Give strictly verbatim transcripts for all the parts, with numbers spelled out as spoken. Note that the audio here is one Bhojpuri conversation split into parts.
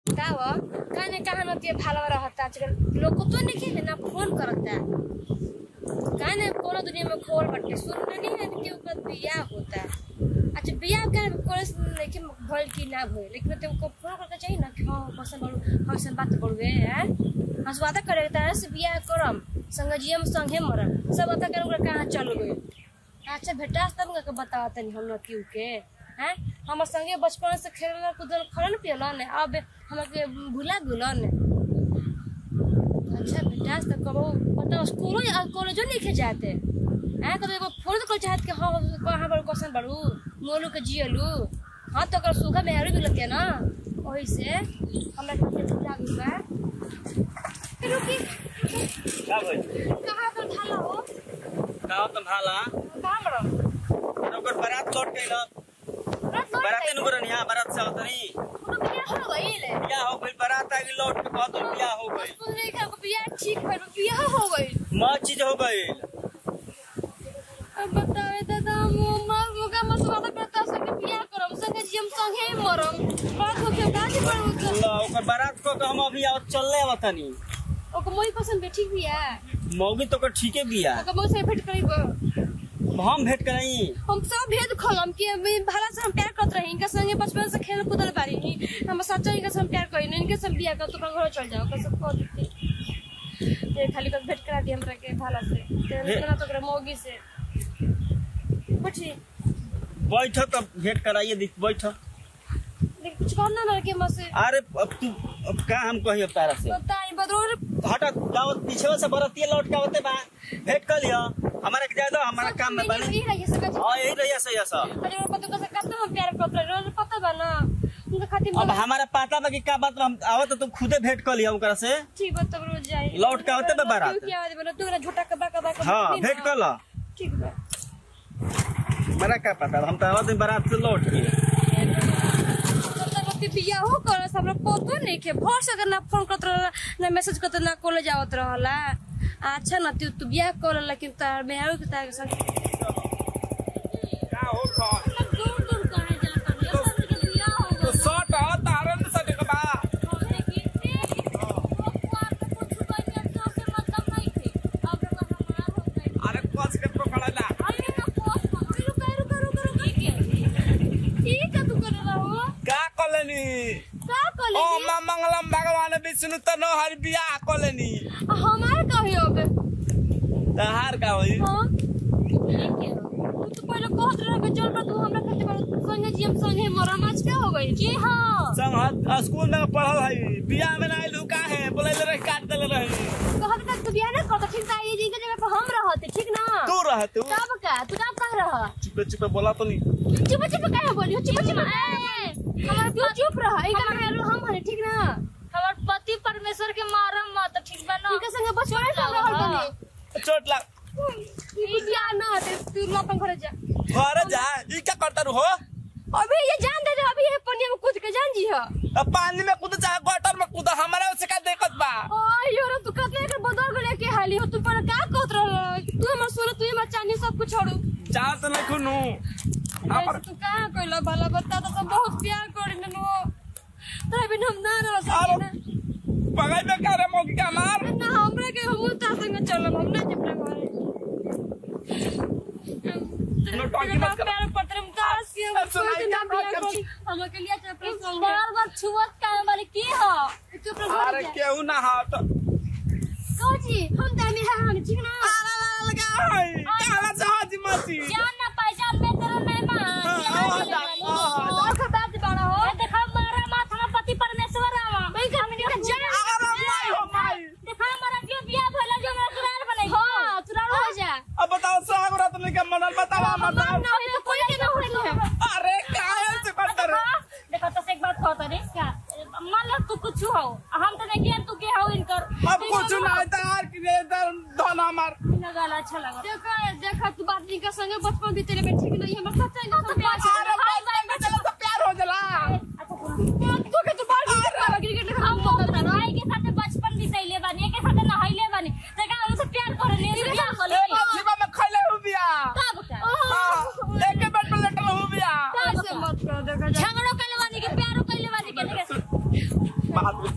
का वो काने कहा न ते भालो रहता आजकल लोग तो नहीं के ना फोन करता काने कोनो दुनिया में खोल बटे सुनने नहीं है कि ऊपर बियाह होता है। अच्छा बियाह के कोर्स लेकिन भल की ना भइल लेकिन ते को फोन करके चाहिए ना हां पसंद बड़ू हसन बात करबे हैं हस वादा करे त से बियाह करम संग जियम संगे मरम सब बात करे ओकरा कहां चल गए। अच्छा बेटा तब का बताओ तनी हम नतिउ के हैं हम संगे बचपन से खेलल कूदल खरन पियलन अब हमके भुला गुलन। अच्छा बेटा तब कबो पता स्कूल कॉलेज नहीं के जाते हैं कब एगो फोन कर चाहत के हां कहां बड़ क्वेश्चन बड़ू मोलू के जियलू हां तो कर सुगा में हरी मिलते ना ओही से हमरा के भुला गइल बा रुकी का भाई कहां पर ढाला हो का तुम हाला कहां बड़ो ओकर बारात लौट गइल बारात न करन यहां बारात से उतरी तो बियाह हो गइल बियाह हो गइल बारात आ गई लौट के बाद बियाह हो गइल सुन रे का बियाह ठीक भइल बियाह हो गइल मां चीज हो गइल। अब बताए दादा मम्मा मुगा मत वादा करता संगे बियाह करम संगे जियम संगे मरम बात हो के गाजी पर अल्लाह ओकर बारात को हम अभी आवत चलले आवतनी ओके मोई पसंद बे ठीक बिया मौगी तो कर ठीके बिया ओके मोई से भेंट करइबो हम भेंट कराई हम सब भेद खोलम कि भला से हम प्यार करत रही इनका संगे बचपन से खेल कूदल बारी हम सच्चा इनका से प्यार करी इनके सब बियाह कर तो घर चल जाओ कर सब को देती ये खाली कर भेंट करा दी हमरा के भला से ते ना तो करे मौगी से बैठी बैठ तब भेंट कराइए दी बैठ देख कुछ करना ना के मसे अरे अब तू अब का हम कही अब तारा से बताई बदरोर हटा जाओ पीछे से बरतिया लौट के आवते बा भेंट कर लिया हमारा के ज्यादा हमारा काम में बने यही रही सका हां यही रहिया सही ऐसा अरे वो पता कैसे करते हम प्यार करते रोज पता बा ना उनका खातिर अब हमारा पता बा कि का बात हम आवत तुम खुदे भेंट कर लिया ओकरा से ठीक बा तब रोज जाई लौट के आवते बा बारात क्या आदमी बना तू ना झूठा के बाका बाका हां भेंट कर ला ठीक बा मेरा क्या पता हम तो आवत बारात से लौट के मतलब बियाह हो कर हमरा पतो नहीं के भर से ना फोन करत रहला ना मैसेज करत ना कॉलेज आवत रहला। अच्छा ना तू तू बियाह कर लेकिन तार में आउ के तार संग का हो खा दूर दूर कहे जाता है सब के बियाह हो तो सट तारन सट के बा अरे कस के पकड़ला का कलनी का कॉलेज ओ मां मंगलम भगवान विष्णु त न हर बियाह कलनी हमार कहियो बे तहार का होई हां ठीक है तू पहले कहत रह के चल तू हमरा खातिर संगे जियम संगे मरम आज क्या हो गई जी हां संग स्कूल में पढ़ल है बियाह में ना आइलू का है बोले रे काट देले रही कहत तक तू बियाह ना करत ठीक ताई जी के जगह पे हम रहते ठीक ना तू रह तू तब का तू ना कह रहा चुप चुप बोला तो नहीं चुप चुप काहे बोली चुप चुप ए हमार तू चुप रह ई का हम हरे ठीक ना हमार पति परमेश्वर के मारम मत ठीक बा ना इनके संगे बचवाए सब रहल बनी चोट लग ई बियाह ना ते तू अपन घर जा घर जा ई क्या करता रू हो अभी ये जान दे अभी ये पनिया में कूद के जान जी ह अब पानी में कूद चाहे गटर में कूद हमारा से का दिक्कत बा ओ यार तू कतले के बदल गले के हाली हो तू पर का कहत रह तू हमर सोना तू हमर चांदी सब कुछ छोड़ू चाह तो नहीं खुनू ऐसे तू का कहला भला बता तो बहुत प्यार करी न नो तोरा बिन हम ना रह सकी ना पगाई में करे मौकी का मार ना हमरा के हम ता संग चलम हम ना जपना घरे नो टॉकी मत कर प्यार पत्र में दास के सुनाई ना क्या बात कर हम के लिए चपरा संग चार बार छुवत का वाली की हो तू अपना अरे केहू ना हाथ कोची हम तानी है हम ठीक ना लगा है क्या चाहती मती जान ना पहचान में तेरा मेहमान और का बात बड़ा हो ए देखा मारा माथा में पति परमेश्वर आवा भाई का हमनी के जान अरे माई हो माई देखा हमारा क्यों बियाह भला जो हमरा कुरान बनाई हां तू हो जा अब बताओ साग रात में क्या मनल बतावा मत ना हो तो कोई के ना हो अरे काहे से करता रे देखो तो एक बात कहता रे क्या मान लो तू कुछ हो हम तो नहीं किया तू के हो इनकर अब कुछ ना तार की धन हमार ना गाला अच्छा लगा देखा देखा तू बात नहीं का संगे बचपन बीतेले में ठीक नहीं हमर सच्चा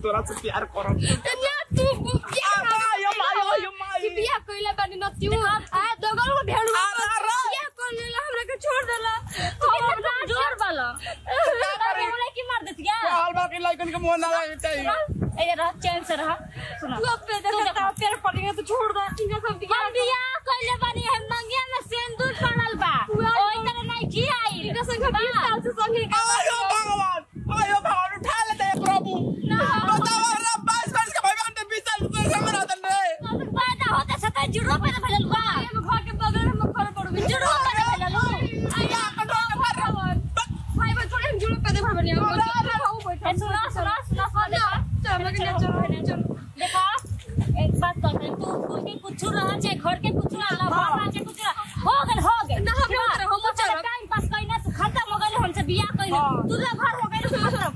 तोरा से प्यार करब ना तू बिया आयो मायो आयो मायो बिया कइले बानी न तू आ दोगल को भेड़ू बिया कर लेला हमरा के छोड़ देला हम ना जोर वाला बोले की मार देती क्या हाल बाकी लाइकन के मुंह ना लागे चाहिए ए रह चैन से रह सुना तू अब पे देखता तेरे पड़ेगा तो छोड़ दे ठीक है सब बिया हम बिया कइले बानी हम मंगिया में सिंदूर पड़ल बा ओई तरह नहीं की आई इनका संग बीस साल से संग आयो भगवान आयो भगवान उठा ले दे प्रभु बताओ रे बाईस वर्ष के भगवान ते बीस साल से हमरा दन रे पैदा होते सता जीरो पैदा भेल बा हम घर के बगल में घर पड़ गई जीरो पैदा भेल लो आया कटो के भर भाई भाई थोड़े हम जुड़े पैदे भर बनिया ए सुना सुना सुना सुना चलो के चलो चलो देखा एक बात कहते तू स्कूल के कुछ रहा छे घर के कुछ ना ला बाबा के कुछ हो गेल हो गेल ना हम हम हम चलो टाइम पास कइना तू खत्म हो गेल हमसे बियाह कइना तू ला घर हो गेल मतलब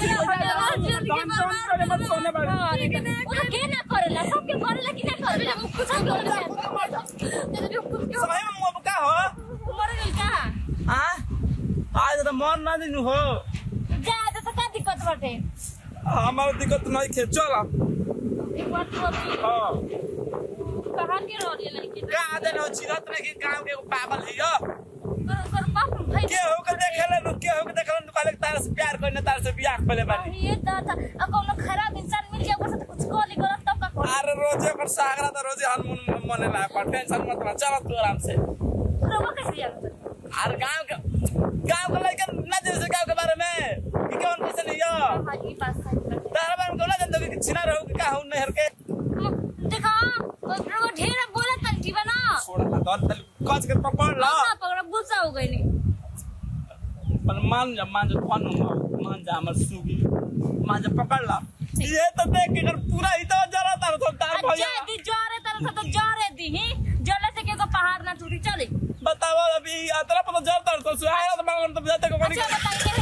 सोने वाले के ना करेला सब के करेला कि ना करेला कुछ करेला समय में मुंह का हो मर गेल का हां आज तो मन ना दिनु हो जा तो का दिक्कत बाटे हमार दिक्कत नहीं खे चल एक बात बोली हां कहां के रह रही लड़की का आदन हो चिरत रे के गांव के पागल हियो कर कर बाप भाई के हो के देखेला नु के हो के देखेला नु काले तार से प्यार करने तार से बियाह पहले बानी ये दादा अब कोनो खराब इंसान मिल जाए ऊपर से कुछ कोली गलत तब का कर अरे रोजे पर सागरा तो रोजे हन मन मने ला पर टेंशन मत ले चल तू आराम से रोवा कैसे जानत अरे गांव के गांव के लड़का ना जैसे गांव के बारे में कि कौन कैसे नहीं हो हां ई बात सही बात तारा बारे में कोला जानतो कि छिना रहो कि का हो नहर के देखा वो ढेर बोला तन की बना छोड़ा ना दल तल कच के पकड़ ला ना पकड़ा गुस्सा हो गई नहीं पर मान जा मान जा फोन मान जा हमर सुगी मान जा पकड़ ला ये तो देख के अगर पूरा ही तो जरा तार तो तार भैया अच्छा दी जोरे तरह से तो जोरे दी ही जोले से के को पहाड़ ना टूटी चले बताओ अभी यात्रा पर जर तार तो सुहाया तो मांगन तो जाते को अच्छा बताइए